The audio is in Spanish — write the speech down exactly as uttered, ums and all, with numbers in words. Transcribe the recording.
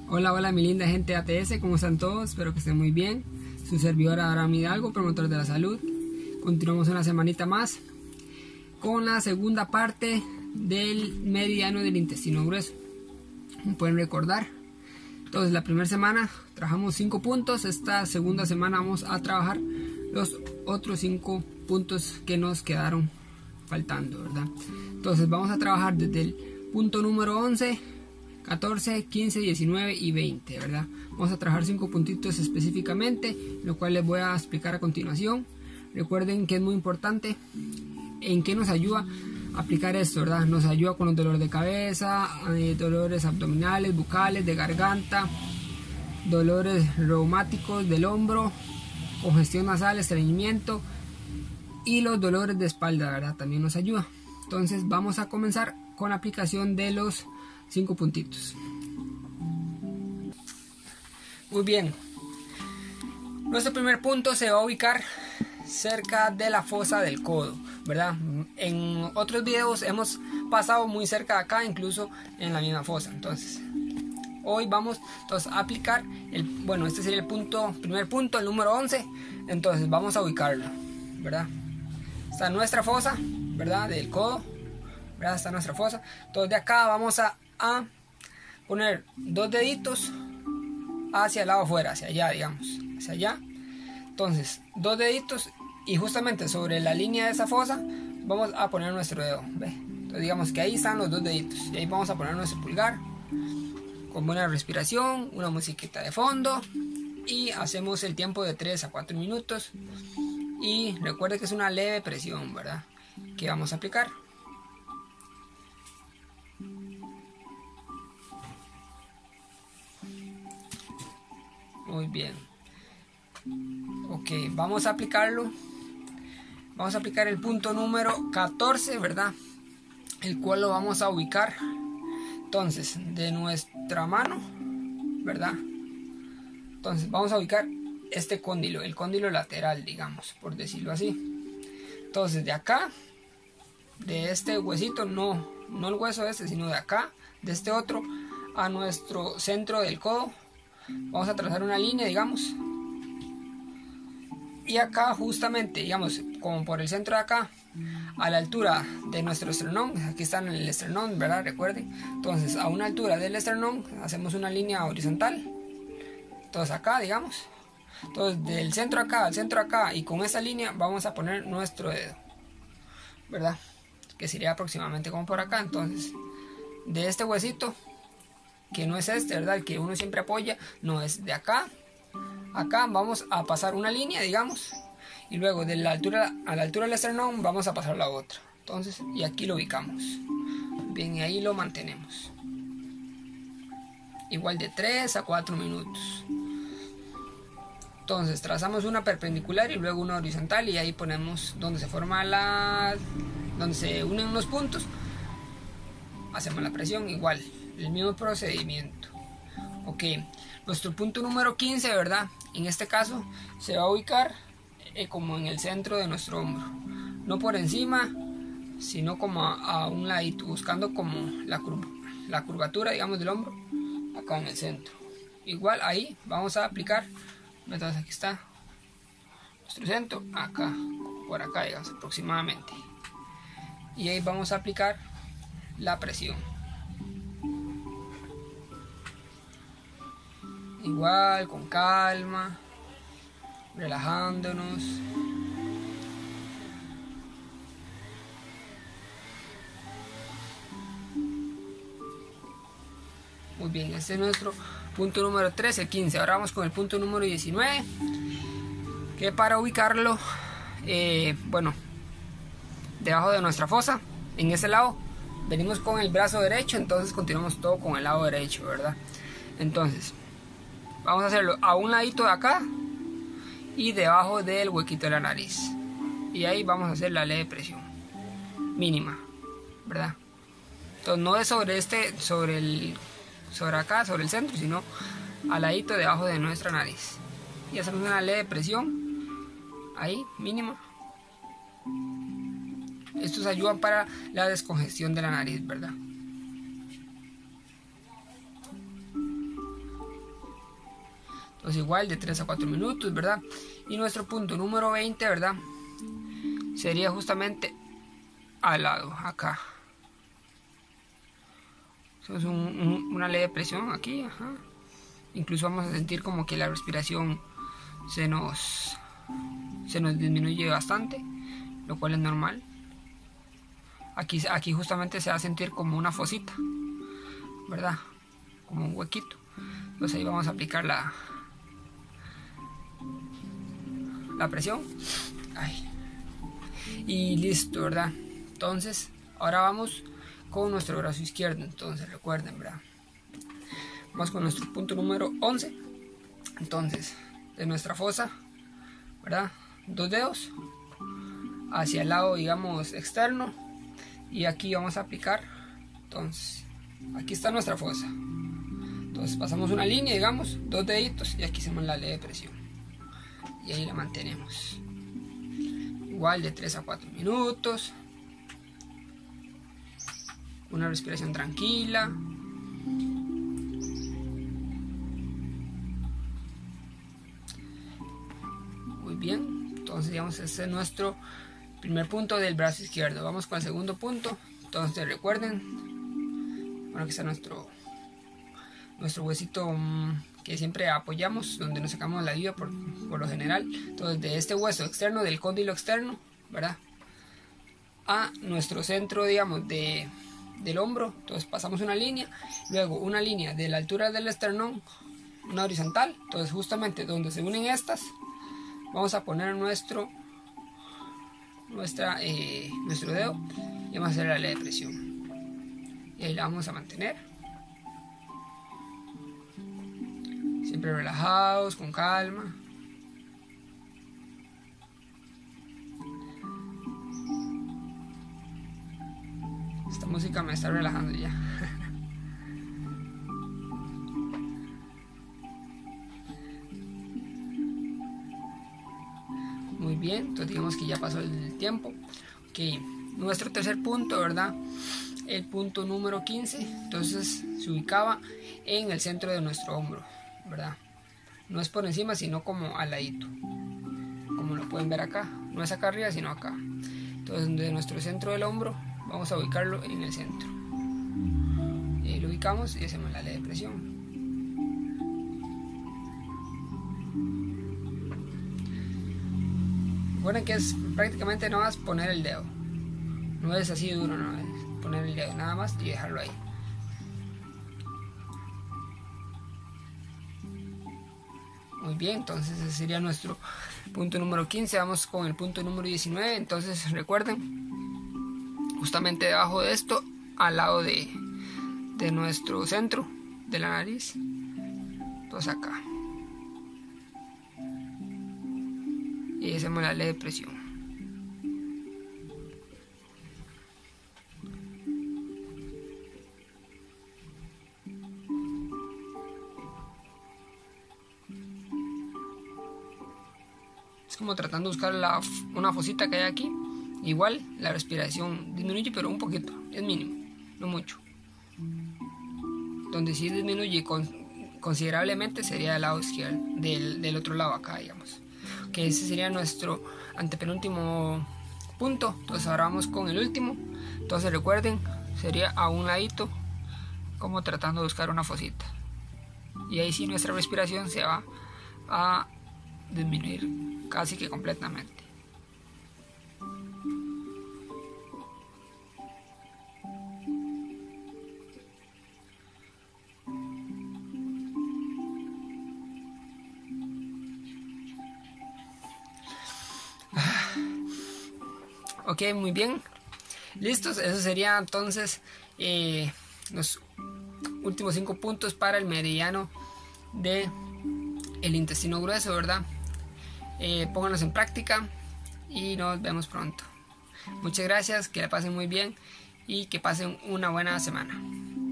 Hola, hola mi linda gente de A T S, ¿cómo están todos? Espero que estén muy bien. Su servidor Abraham Hidalgo, promotor de la salud. Continuamos una semanita más con la segunda parte del meridiano del intestino grueso. Como pueden recordar, entonces la primera semana trabajamos cinco puntos. Esta segunda semana vamos a trabajar los otros cinco puntos que nos quedaron faltando, ¿verdad? Entonces vamos a trabajar desde el punto número once, catorce, quince, diecinueve y veinte, ¿verdad? Vamos a trabajar cinco puntitos específicamente, lo cual les voy a explicar a continuación. Recuerden que es muy importante en qué nos ayuda a aplicar esto, ¿verdad? Nos ayuda con los dolores de cabeza, eh, dolores abdominales, bucales, de garganta, dolores reumáticos del hombro, congestión nasal, estreñimiento y los dolores de espalda, ¿verdad? También nos ayuda. Entonces vamos a comenzar con la aplicación de los cinco puntitos. Muy bien, nuestro primer punto se va a ubicar cerca de la fosa del codo, ¿verdad? En otros videos hemos pasado muy cerca de acá, incluso en la misma fosa. Entonces hoy vamos entonces, a aplicar el, bueno, este sería el punto, primer punto, el número once. Entonces vamos a ubicarlo, ¿verdad? Está nuestra fosa, ¿verdad? Del codo, ¿verdad? Está nuestra fosa. Entonces de acá vamos a, a poner dos deditos hacia el lado afuera, hacia allá, digamos, hacia allá. Entonces dos deditos y justamente sobre la línea de esa fosa vamos a poner nuestro dedo, ¿ve? Entonces digamos que ahí están los dos deditos y ahí vamos a poner nuestro pulgar con buena respiración, una musiquita de fondo y hacemos el tiempo de tres a cuatro minutos. Y recuerde que es una leve presión, ¿verdad? Que vamos a aplicar. Muy bien. Ok, vamos a aplicarlo. Vamos a aplicar el punto número catorce, ¿verdad? El cual lo vamos a ubicar. Entonces, de nuestra mano, ¿verdad? Entonces, vamos a ubicar este cóndilo, el cóndilo lateral, digamos, por decirlo así. Entonces de acá, de este huesito, no, no el hueso este, sino de acá, de este otro, a nuestro centro del codo, vamos a trazar una línea, digamos. Y acá justamente, digamos, como por el centro de acá, a la altura de nuestro esternón, aquí están en el esternón, ¿verdad? Recuerden. Entonces a una altura del esternón hacemos una línea horizontal. Entonces acá, digamos. Entonces del centro acá al centro acá y con esa línea vamos a poner nuestro dedo, ¿verdad? Que sería aproximadamente como por acá. Entonces de este huesito, que no es este, ¿verdad? El que uno siempre apoya, no es de acá. Acá vamos a pasar una línea, digamos, y luego de la altura a la altura del esternón vamos a pasar la otra. Entonces, y aquí lo ubicamos. Bien, y ahí lo mantenemos. Igual de tres a cuatro minutos. Entonces trazamos una perpendicular y luego una horizontal y ahí ponemos donde se forma la, donde se unen los puntos, hacemos la presión, igual, el mismo procedimiento. Ok, nuestro punto número quince, ¿verdad? En este caso se va a ubicar eh, como en el centro de nuestro hombro, no por encima, sino como a, a un ladito, buscando como la, curva, la curvatura, digamos, del hombro, acá en el centro. Igual ahí vamos a aplicar. Entonces aquí está nuestro centro, acá, por acá, digamos, aproximadamente. Y ahí vamos a aplicar la presión. Igual, con calma, relajándonos. Muy bien, este es nuestro punto número trece, quince. Ahora vamos con el punto número diecinueve. Que para ubicarlo, eh, bueno, debajo de nuestra fosa, en ese lado, venimos con el brazo derecho, entonces continuamos todo con el lado derecho, ¿verdad? Entonces, vamos a hacerlo a un ladito de acá y debajo del huequito de la nariz. Y ahí vamos a hacer la leve presión mínima, ¿verdad? Entonces no es sobre este, sobre el, sobre acá, sobre el centro, sino al ladito debajo de nuestra nariz. Y hacemos una leve presión ahí, mínima. Estos ayudan para la descongestión de la nariz, ¿verdad? Entonces igual de tres a cuatro minutos, ¿verdad? Y nuestro punto número veinte, ¿verdad? Sería justamente al lado, acá. Eso es un, un, una leve presión aquí, ajá. Incluso vamos a sentir como que la respiración se nos, se nos disminuye bastante, lo cual es normal. Aquí, aquí justamente se va a sentir como una fosita, ¿verdad? Como un huequito. Entonces ahí vamos a aplicar la, la presión. Ay. Y listo, ¿verdad? Entonces, ahora vamos con nuestro brazo izquierdo. Entonces, recuerden, ¿verdad? Vamos con nuestro punto número once. Entonces, de nuestra fosa, ¿verdad? Dos dedos hacia el lado, digamos, externo. Y aquí vamos a aplicar. Entonces, aquí está nuestra fosa. Entonces, pasamos una línea, digamos, dos deditos. Y aquí hacemos la leve presión. Y ahí la mantenemos. Igual de tres a cuatro minutos. Una respiración tranquila. Muy bien. Entonces, digamos, este es nuestro primer punto del brazo izquierdo. Vamos con el segundo punto. Entonces, recuerden, bueno, aquí está nuestro nuestro huesito um, que siempre apoyamos, donde nos sacamos la ayuda por, por lo general. Entonces, de este hueso externo, del cóndilo externo, ¿verdad?, a nuestro centro, digamos, de, del hombro. Entonces pasamos una línea, luego una línea de la altura del esternón, una horizontal. Entonces justamente donde se unen estas, vamos a poner nuestro nuestra eh, nuestro dedo y vamos a hacer la leve presión. Y ahí la vamos a mantener. Siempre relajados, con calma. Esta música me está relajando ya. Muy bien, entonces digamos que ya pasó el tiempo. Ok, nuestro tercer punto, ¿verdad? El punto número quince, entonces se ubicaba en el centro de nuestro hombro, ¿verdad? No es por encima, sino como al ladito, como lo pueden ver acá. No es acá arriba, sino acá. Entonces, de nuestro centro del hombro, vamos a ubicarlo en el centro. Y ahí lo ubicamos y hacemos la leve presión. Recuerden que es prácticamente nada más poner el dedo. No es así duro, no es poner el dedo nada más y dejarlo ahí. Muy bien, entonces ese sería nuestro punto número quince. Vamos con el punto número diecinueve. Entonces recuerden, justamente debajo de esto, al lado de, de nuestro centro de la nariz, entonces acá, y hacemos la leve presión. Es como tratando de buscar la, una fosita que hay aquí. Igual la respiración disminuye, pero un poquito, es mínimo, no mucho. Donde sí disminuye con, considerablemente sería del lado izquierdo, del, del otro lado acá, digamos. Que ese sería nuestro antepenúltimo punto. Entonces ahora vamos con el último. Entonces recuerden, sería a un ladito, como tratando de buscar una fosita. Y ahí sí nuestra respiración se va a disminuir casi que completamente. Ok, muy bien, listos. Eso sería entonces eh, los últimos cinco puntos para el meridiano de el intestino grueso, ¿verdad? Eh, pónganlos en práctica y nos vemos pronto. Muchas gracias, que la pasen muy bien y que pasen una buena semana.